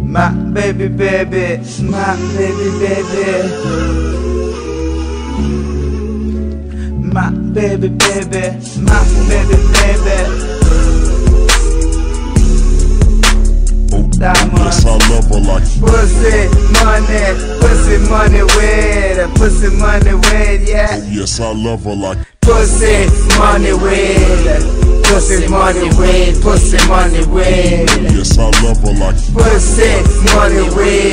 My baby, baby, my baby, baby, my baby, baby, my baby, baby. Yes, I love her like pussy money with, pussy money with, yeah. Yes, I love her like pussy money with, pussy money with, pussy money with. Yes, I love her like pussy money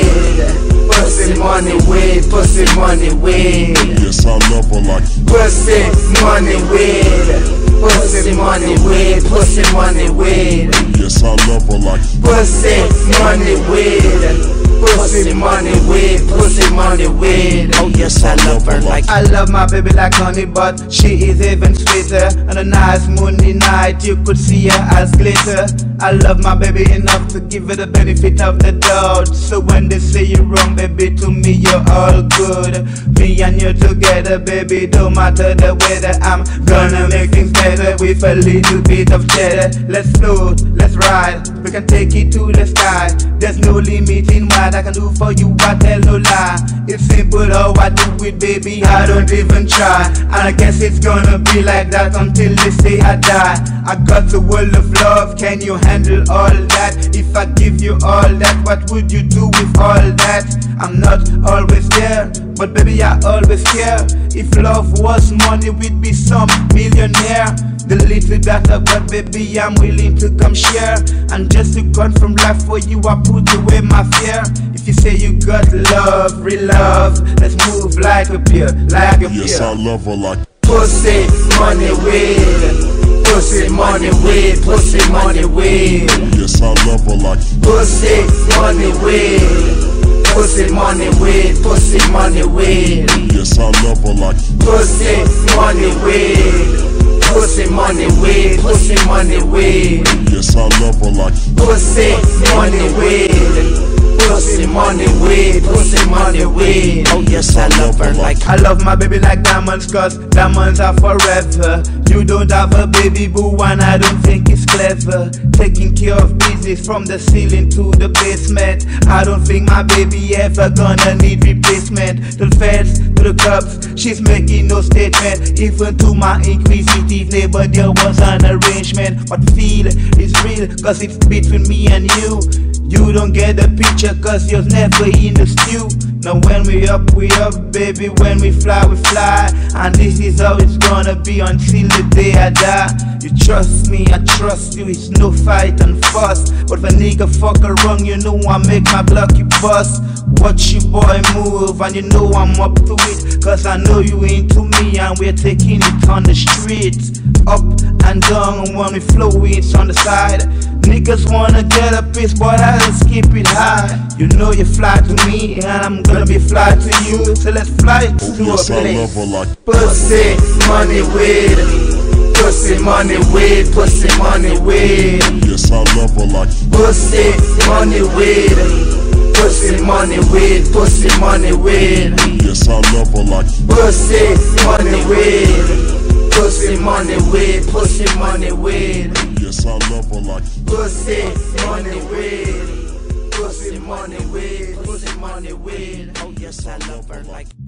with, pussy money with, pussy money with. Yes, I love her like pussy money with, pussy money with, pussy money with. Yes, I love her like pussy money with, pussy money with, pussy money with. Oh yes, I love her like I love my baby like honey, but she is even sweeter. On a nice moonly night, you could see her as glitter. I love my baby enough to give her the benefit of the doubt. So when they say you're wrong, baby, to me you're all good. Me and you together, baby, don't matter the weather. I'm gonna make things better with a little bit of cheddar. Let's float, let's ride, we can take it to the sky. There's no limit in what I can do for you, I tell no lie. It's simple how I do it, baby, I don't even try. And I guess it's gonna be like that until they say I die. I got the world of love, can you handle all that? If I give you all that, what would you do with all that? I'm not always there, but baby I always care. If love was money, we'd be some millionaire. The little that I got, baby, I'm willing to come share. And just to confirm life for you, I put away my fear. If you say you got love, real love, let's move like a peer, like a peer. Yes, I love her like pussy money with, pussy money with, pussy money with. Yes, I love her like pussy money with, pussy money with, pussy money with. Yes, I love her like pussy money with, pussy money with, pussy money with. Yes, I love her like pussy money with, pussy money with, pussy money with. oh yes, I love her like I love my baby like diamonds, cause diamonds are forever. You don't have a baby boo and I don't think it's clever. Taking care of business from the ceiling to the basement. I don't think my baby ever gonna need replacement. To the feds, to the cops, she's making no statement. Even to my inquisitive neighbor there was an arrangement. What feel is real, cause it's between me and you. You don't get the picture cause you're never in the stew. Now when we up, baby. When we fly, we fly. And this is how it's gonna be until the day I die. You trust me, I trust you, it's no fight and fuss. But if a nigga fuck around, you know I make my blocky bust. Watch you boy move and you know I'm up to it. Cause I know you into me and we're taking it on the streets. Up and down when we flow, it's on the side. Niggas wanna get a piece, but I just keep it high. You know you fly to me, and I'm gonna be fly to you. So let's fly to yes, a I place. love her like Pussy money with, pussy money with, pussy money with. Yes, I love her like pussy money with, pussy money with, pussy money with. Yes, I love her like pussy money with, pussy money with, pussy money with. Yes, I love her like pussy money with, pussy money with, pussy money with. oh yes, I love her like